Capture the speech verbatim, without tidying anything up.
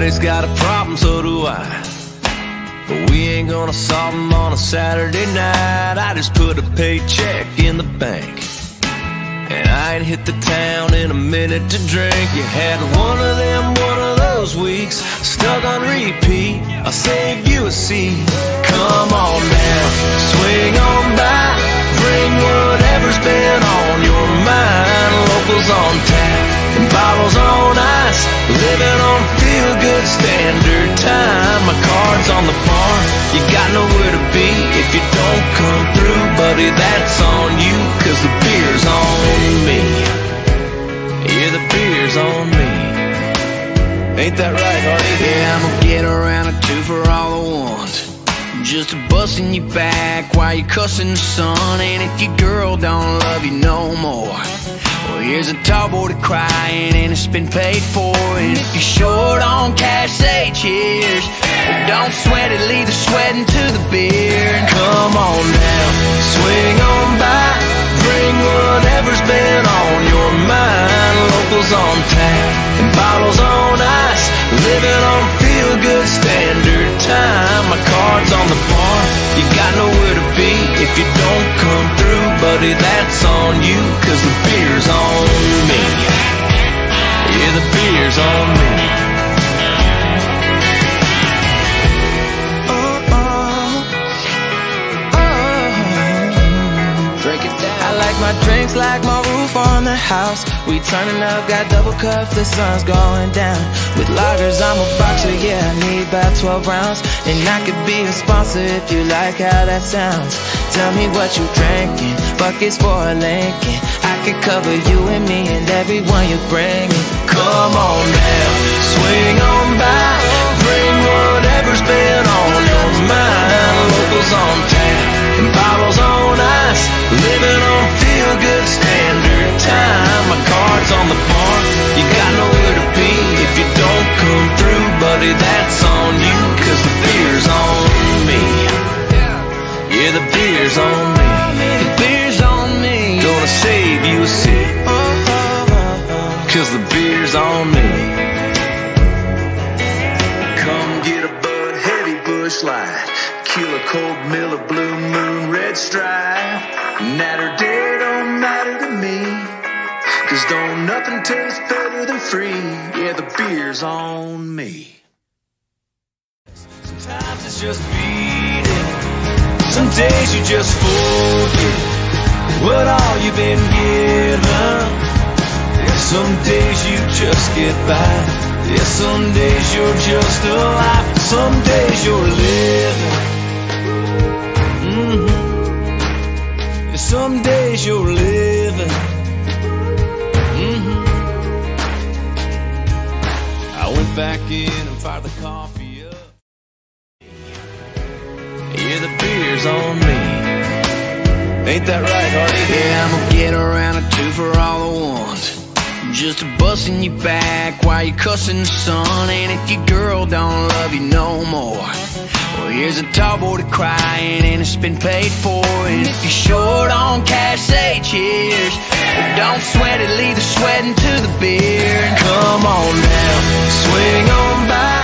Everybody's got a problem, so do I. But we ain't gonna solve them on a Saturday night. I just put a paycheck in the bank, and I ain't hit the town in a minute to drink. You had one of them, one of those weeks, stuck on repeat. I'll save you a seat. Come on now, swing on by, bring whatever's been on your mind. Locals on tap and bottles on ice, living on feel-good standard time. My card's on the bar, you got nowhere to be if you don't come through, buddy, that's on you, cause the beer's on me. Yeah, the beer's on me. Ain't that right, Hardy? Yeah, I'm gonna get around a two for all the ones, just a bustin' you back while you cussin' the sun. And if your girl don't love you no more, well, here's a tall boy to crying and it's been paid for. And if you're short on cash, say cheers. But don't sweat it, leave the sweating to the beer. And come on down, swing on by, bring whatever's been on your mind. Locals on tap and bottles on ice, living on feel-good standard time. My card's on the bar, you got nowhere to be if you don't come through, buddy, that's on you, cause the beer's on me. Yeah, the beer's on me. Oh, oh, oh. Drink it down. I like my drinks like my roof on the house. We turning up, got double cups, the sun's going down. With lagers, I'm a boxer, yeah, I need about twelve rounds. And I could be a sponsor if you like how that sounds. Tell me what you drinking, buckets for a Lincoln. I could cover you and me and everyone you're bringing. Come on now, swing on by, bring whatever's been on your mind. Locals on tap and bottles on ice, living on feel-good standard time. My card's on the bar, you got nowhere to be if you don't come through, buddy, that's on you, cause the beer's on me. Yeah, the beer's on me. The beer's on me. Gonna save you a seat, cause the beer's on me. Come get a Bud Heavy Bush Light, Killer Cold Miller Blue Moon Red Stripe. Natter day don't matter to me, cause don't nothing taste better than free. Yeah, the beer's on me. Sometimes it's just beating, some days you just forget what all you've been given. Some days you just get by. Yeah, some days you're just alive, some days you're living. Mm-hmm. Some days you're living. Mm-hmm. I went back in and fired the coffee up. Yeah, the beer's on me. Ain't that right, Hardy? Yeah, I'm gonna get around a two for all the ones, just a bustin' you back while you cussin' the sun. And if your girl don't love you no more, well, here's a tall boy to crying and it's been paid for. And if you're short on cash, say cheers. But don't sweat it, leave the sweating to the beer. And come on down, swing on by,